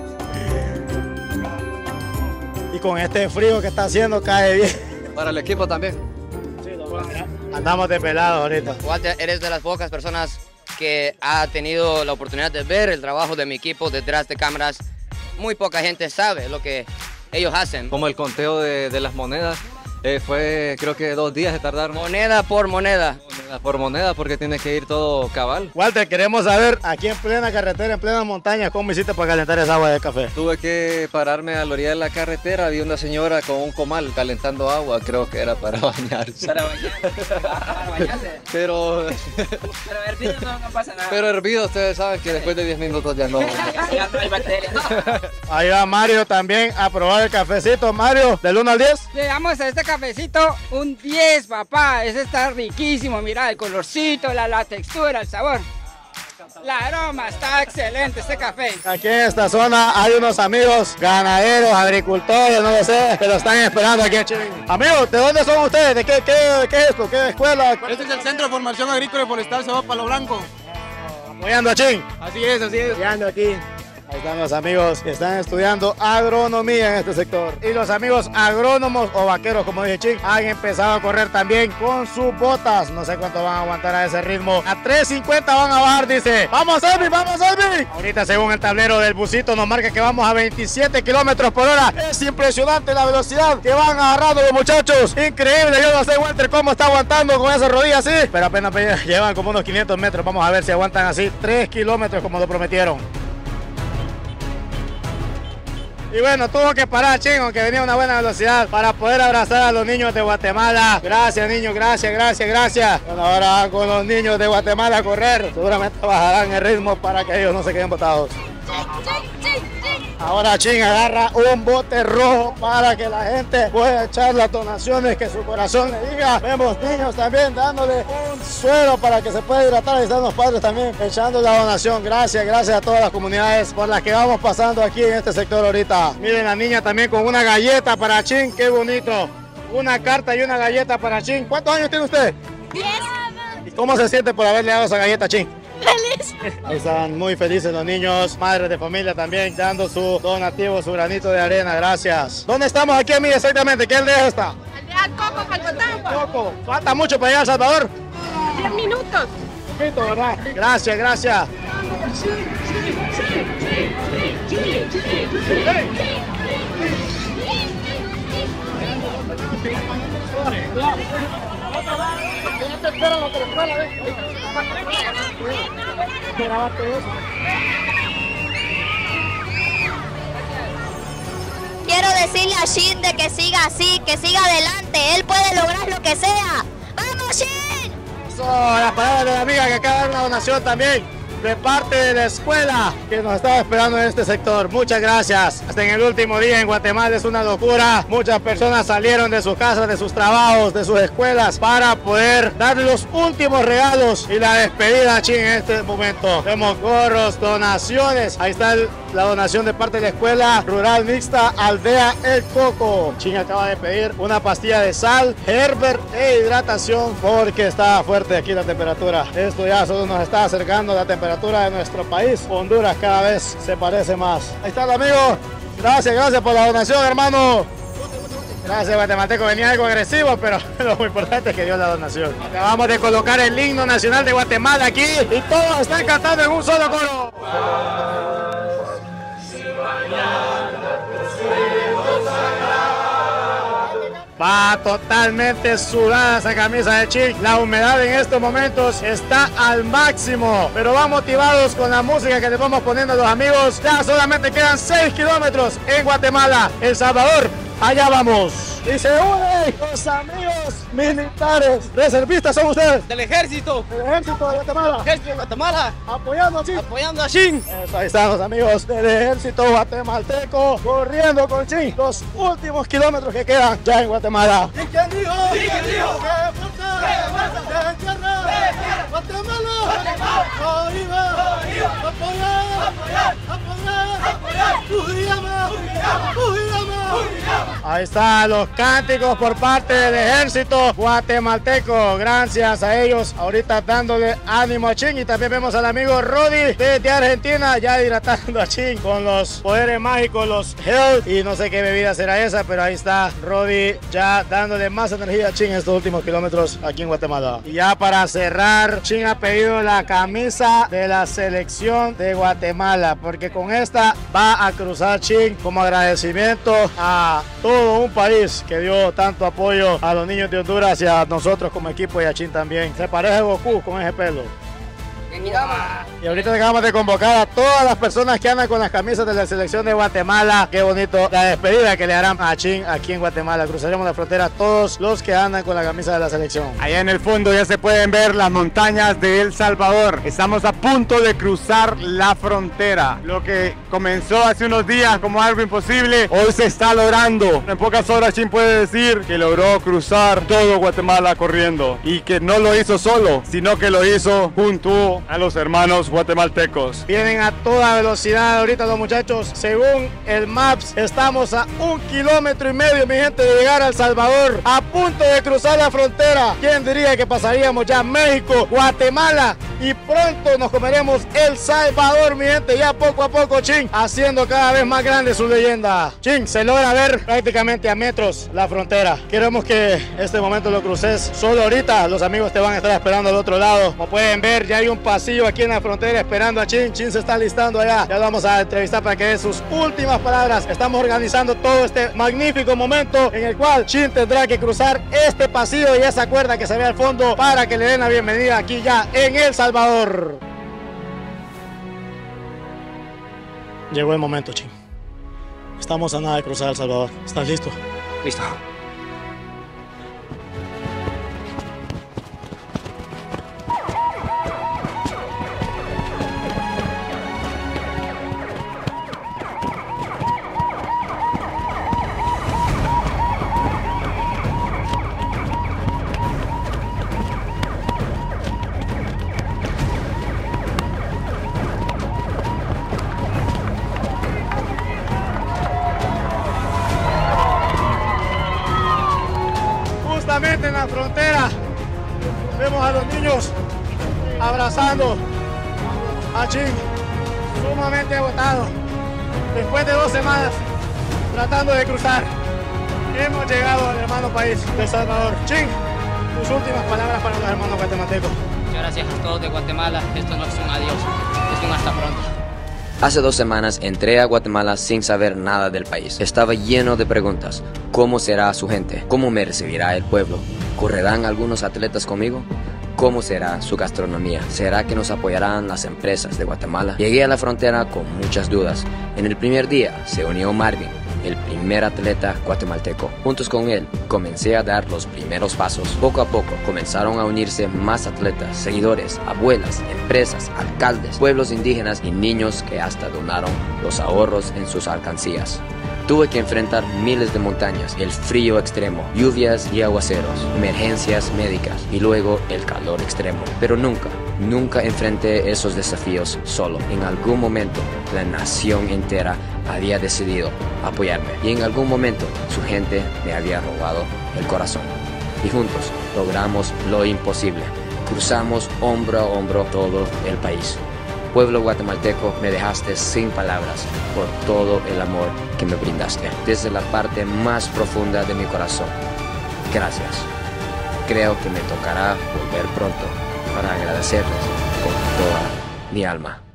Y con este frío que está haciendo cae bien. Para el equipo también. Sí, andamos de pelado ahorita. Walter, eres de las pocas personas que ha tenido la oportunidad de ver el trabajo de mi equipo detrás de cámaras. Muy poca gente sabe lo que ellos hacen. Como el conteo de, de las monedas. Eh, fue creo que dos días de tardar. Moneda por moneda. Moneda por moneda porque tiene que ir todo cabal. Walter, queremos saber aquí en plena carretera, en plena montaña, ¿cómo hiciste para calentar esa agua de café? Tuve que pararme a la orilla de la carretera, vi una señora con un comal calentando agua, creo que era para bañarse. Para bañarse. Para bañarse. Pero... Pero hervido no, no pasa nada. Pero hervido, ustedes saben que después de diez minutos ya no. Ya no hay bacterias. Ahí va Mario también a probar el cafecito. Mario, del uno al diez. Le damos a este cafecito un diez, papá. Ese está riquísimo. Mira el colorcito, la, la textura, el sabor. La aroma está excelente este café. Aquí en esta zona hay unos amigos ganaderos, agricultores, no lo sé, pero están esperando aquí en Chin. Amigos, ¿de dónde son ustedes? ¿De qué, qué, qué es esto? ¿Qué escuela? Este es el Centro de Formación Agrícola y Forestal Cebá Palo Blanco. Apoyando a Chin. Así es, así es. Apoyando aquí. Ahí están los amigos que están estudiando agronomía en este sector. Y los amigos agrónomos o vaqueros, como dije Chin, han empezado a correr también con sus botas. No sé cuánto van a aguantar a ese ritmo. A tres cincuenta van a bajar, dice. ¡Vamos, Elvi! ¡Vamos, Elvi! Ahorita, según el tablero del busito, nos marca que vamos a veintisiete kilómetros por hora. Es impresionante la velocidad que van agarrando los muchachos. Increíble. Yo no sé, Walter, cómo está aguantando con esas rodillas así. Pero apenas llevan como unos quinientos metros. Vamos a ver si aguantan así tres kilómetros como lo prometieron. Y bueno, tuvo que parar Chin, aunque venía a una buena velocidad para poder abrazar a los niños de Guatemala. Gracias, niños, gracias, gracias, gracias. Bueno, ahora con los niños de Guatemala a correr, seguramente bajarán el ritmo para que ellos no se queden botados. Ahora Chin agarra un bote rojo para que la gente pueda echar las donaciones que su corazón le diga. Vemos niños también dándole un suero para que se pueda hidratar. Ahí están los padres también echando la donación. Gracias, gracias a todas las comunidades por las que vamos pasando aquí en este sector ahorita. Miren la niña también con una galleta para Chin, qué bonito. Una carta y una galleta para Chin. ¿Cuántos años tiene usted? diez. ¿Y cómo se siente por haberle dado esa galleta a Chin? Feliz. Ahí están muy felices los niños, madres de familia también, dando su donativo, su granito de arena, gracias. ¿Dónde estamos aquí, amiga, exactamente? ¿Qué aldea está? Aldea Coco, Palpatagua. Coco. ¿Falta mucho para llegar a El Salvador? diez minutos. Poquito, ¿verdad? Gracias, gracias. Quiero decirle a Chin de que siga así, que siga adelante. Él puede lograr lo que sea. ¡Vamos, Chin! Eso, las palabras de la amiga que acaba de dar una donación también de parte de la escuela que nos estaba esperando en este sector. Muchas gracias. Hasta en el último día en Guatemala es una locura. Muchas personas salieron de sus casas, de sus trabajos, de sus escuelas para poder dar los últimos regalos y la despedida a Chin en este momento. Vemos gorros, donaciones. Ahí está el, la donación de parte de la escuela rural mixta Aldea El Coco. Chin acaba de pedir una pastilla de sal, Herbert e hidratación porque está fuerte aquí la temperatura. Esto ya solo nos está acercando a la temperatura de nuestro país. Honduras cada vez se parece más. Ahí está el amigo. Gracias, gracias por la donación, hermano. Gracias, guatemalteco. Venía algo agresivo, pero lo muy importante es que dio la donación. Acabamos de colocar el himno nacional de Guatemala aquí y todos están cantando en un solo coro. Va totalmente sudada esa camisa de Ching. La humedad en estos momentos está al máximo, pero van motivados con la música que les vamos poniendo a los amigos. Ya solamente quedan seis kilómetros en Guatemala, El Salvador. Allá vamos. Y se unen los amigos militares. Reservistas son ustedes. Del ejército. Del ejército de Guatemala. Ejército de Guatemala. Apoyando a Ching. Apoyando a Ching. Eso, ahí están los amigos del ejército guatemalteco corriendo con Ching. Los últimos kilómetros que quedan ya en Guatemala. ¿Y quién dijo? ¿Y quién dijo? ¡Que fuerza! ¡Que fuerza! ¡De tierra! ¡De tierra! ¡Guatemala! ¡Arriba! ¡Apoyar! ¡Apoyar! ¡Apoyar! ¡Apoyar! ¡Fujiyama! ¡Fujiyama! Ahí están los cánticos por parte del ejército guatemalteco. Gracias a ellos, ahorita dándole ánimo a Ching. Y también vemos al amigo Rodi desde Argentina ya hidratando a Ching con los poderes mágicos, los Health. Y no sé qué bebida será esa, pero ahí está Rodi ya dándole más energía a Ching en estos últimos kilómetros aquí en Guatemala. Y ya para cerrar, Ching ha pedido la camisa de la selección de Guatemala, porque con esta va a cruzar Ching como agradecimiento a todo un país que dio tanto apoyo a los niños de Honduras y a nosotros como equipo y a Ching también. Se parece a Goku con ese pelo. Y ahorita acabamos de convocar a todas las personas que andan con las camisas de la selección de Guatemala. Qué bonito la despedida que le harán a Ching aquí en Guatemala. Cruzaremos la frontera todos los que andan con la camisa de la selección. Allá en el fondo ya se pueden ver las montañas de El Salvador. Estamos a punto de cruzar la frontera. Lo que comenzó hace unos días como algo imposible, hoy se está logrando. En pocas horas Ching puede decir que logró cruzar todo Guatemala corriendo. Y que no lo hizo solo, sino que lo hizo junto a los hermanos guatemaltecos. Vienen a toda velocidad ahorita los muchachos. Según el Maps, estamos a un kilómetro y medio, mi gente, de llegar a El Salvador. A punto de cruzar la frontera. ¿Quién diría que pasaríamos ya México, Guatemala y pronto nos comeremos El Salvador, mi gente? Ya poco a poco Ching haciendo cada vez más grande su leyenda. Ching, se logra ver prácticamente a metros la frontera. Queremos que este momento lo cruces. Solo ahorita los amigos te van a estar esperando al otro lado. Como pueden ver, ya hay un pasillo aquí en la frontera esperando a Ching. Ching se está listando allá. Ya lo vamos a entrevistar para que dé sus últimas palabras. Estamos organizando todo este magnífico momento en el cual Ching tendrá que cruzar este pasillo y esa cuerda que se ve al fondo para que le den la bienvenida aquí ya en El Salvador. Llegó el momento, Ching. Estamos a nada de cruzar El Salvador. ¿Estás listo? Listo. En la frontera vemos a los niños abrazando a Ching, sumamente agotado. Después de dos semanas tratando de cruzar, hemos llegado al hermano país de El Salvador. Ching, tus últimas palabras para los hermanos guatemaltecos. Muchas gracias a todos de Guatemala. Esto no es un adiós, es un hasta pronto. Hace dos semanas entré a Guatemala sin saber nada del país. Estaba lleno de preguntas. ¿Cómo será su gente? ¿Cómo me recibirá el pueblo? ¿Correrán algunos atletas conmigo? ¿Cómo será su gastronomía? ¿Será que nos apoyarán las empresas de Guatemala? Llegué a la frontera con muchas dudas. En el primer día se unió Marvin, el primer atleta guatemalteco. Juntos con él comencé a dar los primeros pasos. Poco a poco comenzaron a unirse más atletas, seguidores, abuelas, empresas, alcaldes, pueblos indígenas y niños que hasta donaron los ahorros en sus alcancías. Tuve que enfrentar miles de montañas, el frío extremo, lluvias y aguaceros, emergencias médicas y luego el calor extremo. Pero nunca, nunca enfrenté esos desafíos solo. En algún momento, la nación entera había decidido apoyarme y en algún momento su gente me había robado el corazón. Y juntos logramos lo imposible. Cruzamos hombro a hombro todo el país. Pueblo guatemalteco, me dejaste sin palabras por todo el amor que me brindaste. Desde la parte más profunda de mi corazón, gracias. Creo que me tocará volver pronto para agradecerles con toda mi alma.